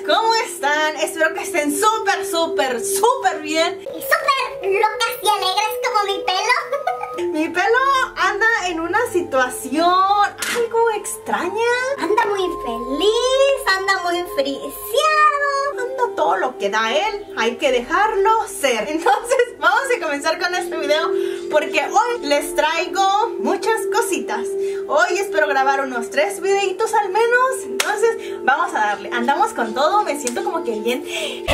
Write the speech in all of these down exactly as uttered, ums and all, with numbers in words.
¿cómo están? Espero que estén súper, súper, súper bien. Y súper locas y alegres como mi pelo. Mi pelo anda en una situación algo extraña. Anda muy feliz, anda muy friciado. Anda todo lo que da él, hay que dejarlo ser. Entonces vamos a comenzar con este video porque hoy les traigo muchas cositas. Hoy espero grabar unos tres videitos al menos. Entonces vamos a darle, andamos con todo, me siento como que bien.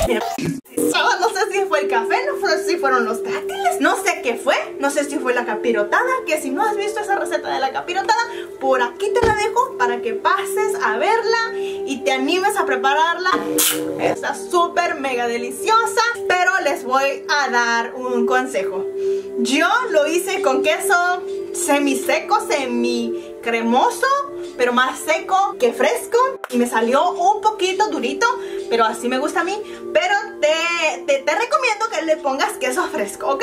No sé si fue el café, no sé si fueron los dátiles, no sé qué fue, no sé si fue la capirotada, que si no has visto esa receta de la capirotada, por aquí te la dejo para que pases a verla y te animes a prepararla. Está súper mega deliciosa, pero les voy a dar un consejo. Yo lo hice con queso semiseco, semi cremoso, pero más seco que fresco, y me salió un poquito durito, pero así me gusta a mí. Pero te, te, te recomiendo que le pongas queso fresco, ¿ok?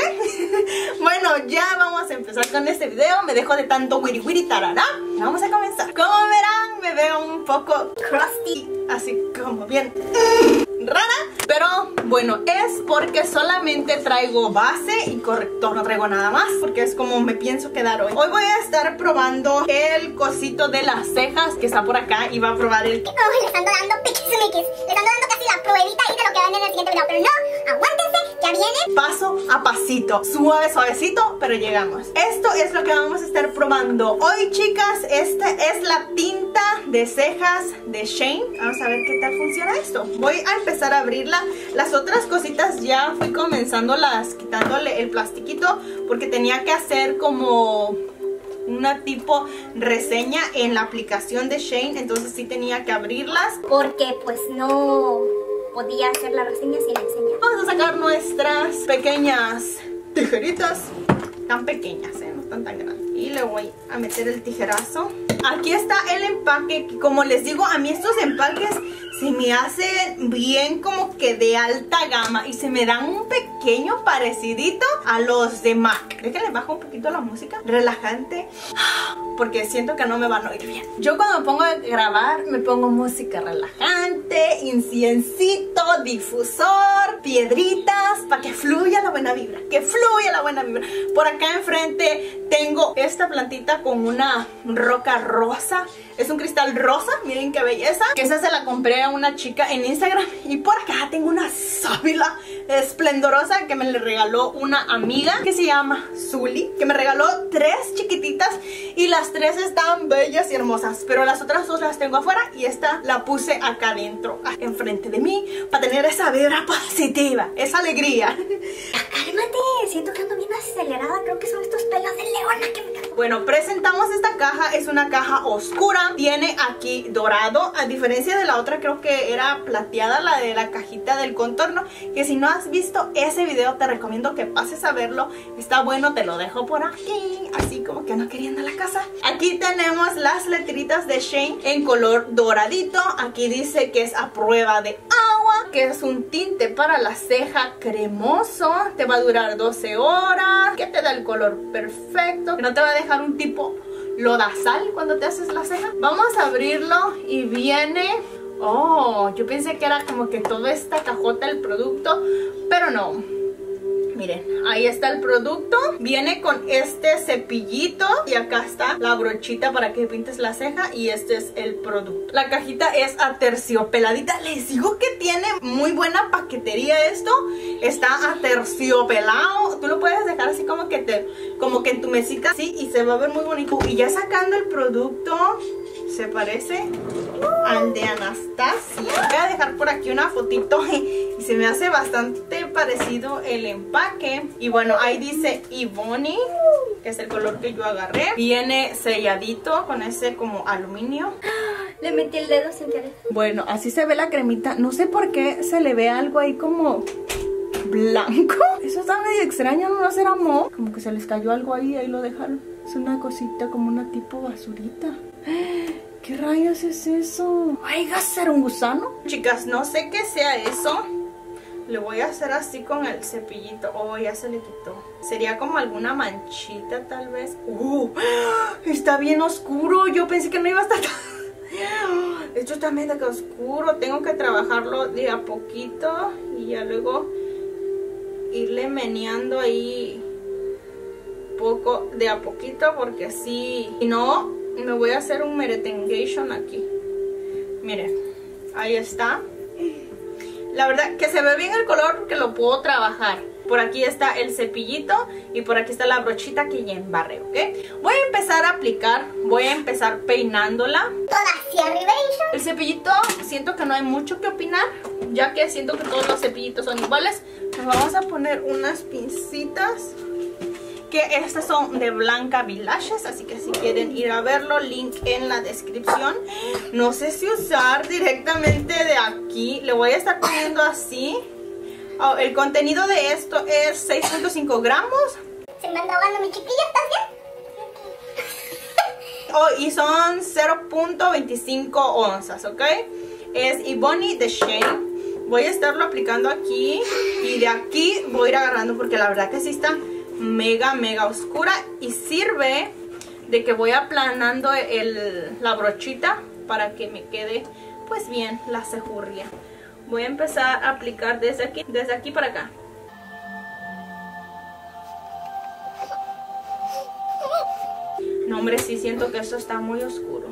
Bueno, ya vamos a empezar con este video. Me dejo de tanto wiri wiri tarará. Vamos a comenzar. Como verán, me veo un poco crusty, así como bien rara, pero bueno, es porque solamente traigo base y corrector, no traigo nada más, porque es como me pienso quedar hoy. Hoy voy a estar probando el cosito de las cejas que está por acá, y va a probar el... Oh, le están dando piquismiquis, le están dando casi la pruebita ahí de lo que ven en el siguiente video, pero no, aguántense, ya viene paso a pasito, suave, suavecito, pero llegamos. Esto es lo que vamos a estar probando hoy, chicas. Esta es la tinta de cejas de Shane. Vamos a ver qué tal funciona esto. Voy a empezar a abrirla. Las otras cositas ya fui comenzándolas, quitándole el plastiquito, porque tenía que hacer como una tipo reseña en la aplicación de Shane, entonces sí tenía que abrirlas, porque pues no podía hacer la reseña sin enseñar. Vamos a sacar nuestras pequeñas tijeritas, tan pequeñas, ¿eh? No están tan grandes, y le voy a meter el tijerazo. Aquí está el empaque, que como les digo, a mí estos empaques se me hacen bien como que de alta gama, y se me dan un pequeño parecidito a los de MAC. Déjenle bajo un poquito la música relajante, porque siento que no me van a oír bien. Yo cuando me pongo a grabar me pongo música relajante, inciencito, difusor, piedritas, para que fluya la buena vibra, que fluya la buena vibra. Por acá enfrente tengo esta plantita con una roca rosa. Es un cristal rosa, miren qué belleza, que esa se la compré a una chica en Instagram. Y por acá tengo una sábila esplendorosa que me le regaló una amiga que se llama Zuli, que me regaló tres chiquititas, y las tres están bellas y hermosas, pero las otras dos las tengo afuera, y esta la puse acá adentro, enfrente de mí, para tener esa vibra positiva, esa alegría. Cálmate, siento que ando bien acelerada, creo que son estos pelos de leona que me caen. Bueno, presentamos esta caja, es una caja oscura, viene aquí dorado, a diferencia de la otra creo que era plateada, la de la cajita del contorno, que si no has visto ese video te recomiendo que pases a verlo, está bueno, te lo dejo por aquí, así como que no queriendo la casa. Aquí tenemos las letritas de Shane en color doradito, aquí dice que es a prueba de agua, que es un tinte para la ceja cremoso, te va a durar doce horas, que te da el color perfecto, que no te va a dejar un tipo lodazal cuando te haces la ceja. Vamos a abrirlo y viene... Oh, yo pensé que era como que toda esta cajota el producto, pero no. Miren, ahí está el producto. Viene con este cepillito y acá está la brochita para que pintes la ceja, y este es el producto. La cajita es aterciopeladita. Les digo que tiene muy buena paquetería esto. Está aterciopelado. Tú lo puedes dejar así como que te, como que en tu mesita así, y se va a ver muy bonito. Y ya sacando el producto, se parece al de Anastasia. Voy a dejar por aquí una fotito y se me hace bastante parecido el empaque. Y bueno, ahí dice Ebony, que es el color que yo agarré. Viene selladito con ese como aluminio. Le metí el dedo sin querer. Bueno, así se ve la cremita. No sé por qué se le ve algo ahí como blanco. Eso está medio extraño, ¿no será moho? Como que se les cayó algo ahí, ahí lo dejaron. Es una cosita como una tipo basurita. ¿Qué rayos es eso? Ay, ¿va a ser un gusano? Chicas, no sé qué sea eso. Le voy a hacer así con el cepillito. Oh, ya se le quitó. Sería como alguna manchita tal vez. Uh, está bien oscuro. Yo pensé que no iba a estar tan... Esto está medio oscuro, tengo que trabajarlo de a poquito y ya luego irle meneando ahí poco de a poquito, porque si no me voy a hacer un meretengation aquí. Miren, ahí está. La verdad que se ve bien el color porque lo puedo trabajar. Por aquí está el cepillito y por aquí está la brochita que ya embarré, ¿ok? Voy a empezar a aplicar, voy a empezar peinándola. Toda hacia arriba. El cepillito siento que no hay mucho que opinar, ya que siento que todos los cepillitos son iguales. Nos vamos a poner unas pincitas, que estas son de Blanca Villages, así que si quieren ir a verlo, link en la descripción. No sé si usar directamente de aquí, le voy a estar poniendo así. Oh, el contenido de esto es seis punto cinco gramos. Se me anda ahogando mi chiquilla, ¿estás bien? Oh, y son cero punto veinticinco onzas, ¿ok? Es Ebony de Shane. Voy a estarlo aplicando aquí y de aquí voy a ir agarrando porque la verdad que sí está mega, mega oscura. Y sirve de que voy aplanando el, la brochita para que me quede pues bien la cejurria. Voy a empezar a aplicar desde aquí, desde aquí para acá. No, hombre, sí siento que esto está muy oscuro.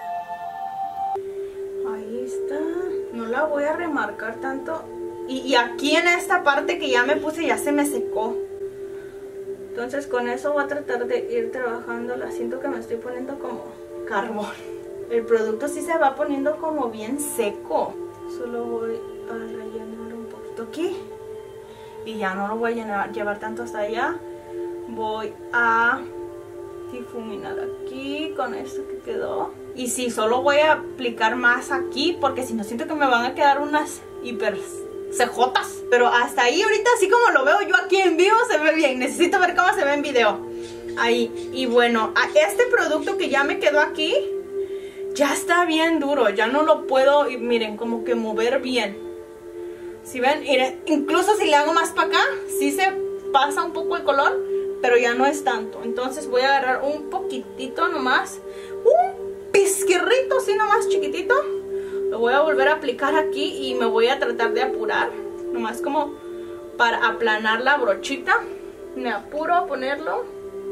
Ahí está. No la voy a remarcar tanto. Y, y aquí en esta parte que ya me puse ya se me secó. Entonces con eso voy a tratar de ir trabajándola. Siento que me estoy poniendo como carbón. El producto sí se va poniendo como bien seco. Solo voy a rellenar un poquito aquí. Y ya no lo voy a llenar, llevar tanto hasta allá. Voy a difuminar aquí con esto que quedó. Y sí, solo voy a aplicar más aquí, porque si no siento que me van a quedar unas hiper cejotas. Pero hasta ahí ahorita, así como lo veo yo aquí en vivo, se ve bien. Necesito ver cómo se ve en video. Ahí. Y bueno, este producto que ya me quedó aquí ya está bien duro, ya no lo puedo, miren, como que mover bien. Si ven, miren, incluso si le hago más para acá, sí se pasa un poco el color, pero ya no es tanto. Entonces voy a agarrar un poquitito nomás, un pizquirrito así nomás chiquitito. Lo voy a volver a aplicar aquí y me voy a tratar de apurar, nomás como para aplanar la brochita. Me apuro a ponerlo.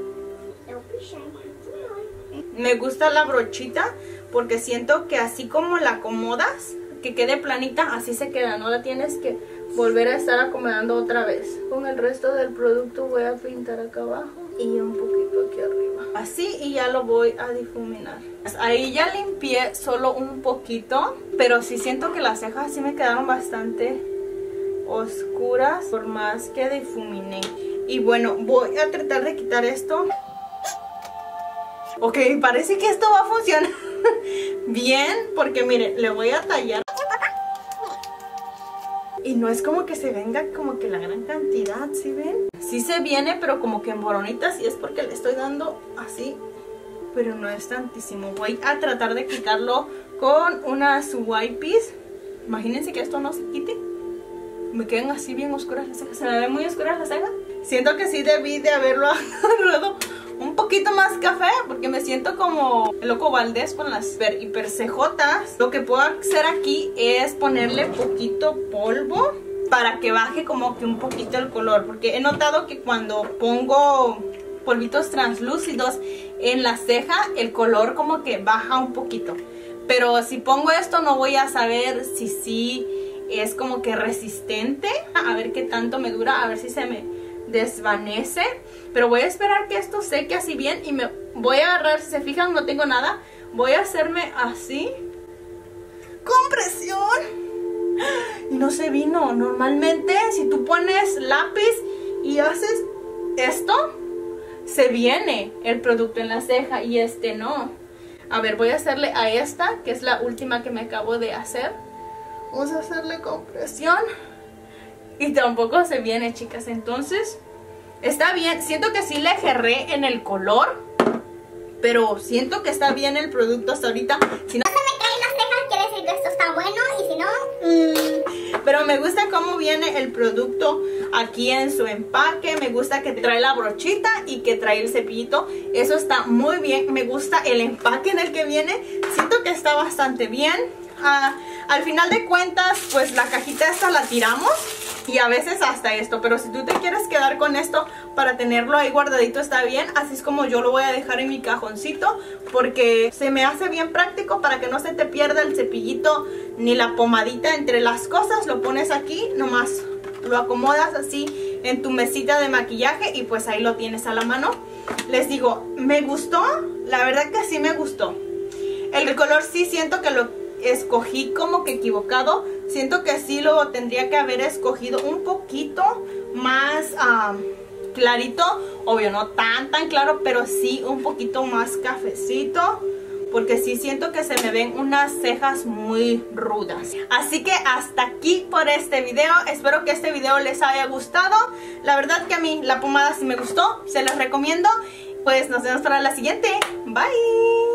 Me gusta la brochita porque siento que así como la acomodas, que quede planita, así se queda. No la tienes que volver a estar acomodando otra vez. Con el resto del producto voy a pintar acá abajo y un poquito aquí arriba. Así, y ya lo voy a difuminar. Ahí ya limpié solo un poquito, pero sí siento que las cejas sí me quedaron bastante oscuras por más que difuminé. Y bueno, voy a tratar de quitar esto. Ok, parece que esto va a funcionar bien, porque miren, le voy a tallar. Y no es como que se venga como que la gran cantidad, ¿sí ven? Sí se viene, pero como que en boronitas, y es porque le estoy dando así, pero no es tantísimo. Voy a tratar de quitarlo con unas wipes. Imagínense que esto no se quite. Me quedan así bien oscuras las cejas. ¿Se me ven muy oscuras las cejas? Siento que sí debí de haberlo agarrado un poquito más café, porque me siento como el Loco Valdés con las hiper, hiper cejotas. Lo que puedo hacer aquí es ponerle poquito polvo para que baje como que un poquito el color, porque he notado que cuando pongo polvitos translúcidos en la ceja, el color como que baja un poquito. Pero si pongo esto no voy a saber si sí es como que resistente. A ver qué tanto me dura, a ver si se me desvanece. Pero voy a esperar que esto seque así bien y me voy a agarrar, si se fijan no tengo nada, voy a hacerme así con presión y no se vino. Normalmente si tú pones lápiz y haces esto, se viene el producto en la ceja y este no. A ver, voy a hacerle a esta, que es la última que me acabo de hacer. Vamos a hacerle con presión y tampoco se viene, chicas. Entonces está bien, siento que sí le agarré en el color, pero siento que está bien el producto hasta ahorita. Si no se me caen las cejas, quiere decir que esto está bueno, y si no, mmm. Pero me gusta cómo viene el producto aquí en su empaque. Me gusta que trae la brochita y que trae el cepillito. Eso está muy bien. Me gusta el empaque en el que viene. Siento que está bastante bien. ah, al final de cuentas, pues la cajita esta la tiramos. Y a veces hasta esto, pero si tú te quieres quedar con esto para tenerlo ahí guardadito está bien. Así es como yo lo voy a dejar en mi cajoncito, porque se me hace bien práctico para que no se te pierda el cepillito ni la pomadita entre las cosas. Lo pones aquí, nomás lo acomodas así en tu mesita de maquillaje y pues ahí lo tienes a la mano. Les digo, me gustó, la verdad que sí me gustó. El color sí siento que lo escogí como que equivocado. Siento que sí lo tendría que haber escogido un poquito más um, clarito. Obvio no tan tan claro, pero sí un poquito más cafecito, porque sí siento que se me ven unas cejas muy rudas. Así que hasta aquí por este video. Espero que este video les haya gustado. La verdad que a mí la pomada sí me gustó, se las recomiendo. Pues nos vemos para la siguiente. Bye.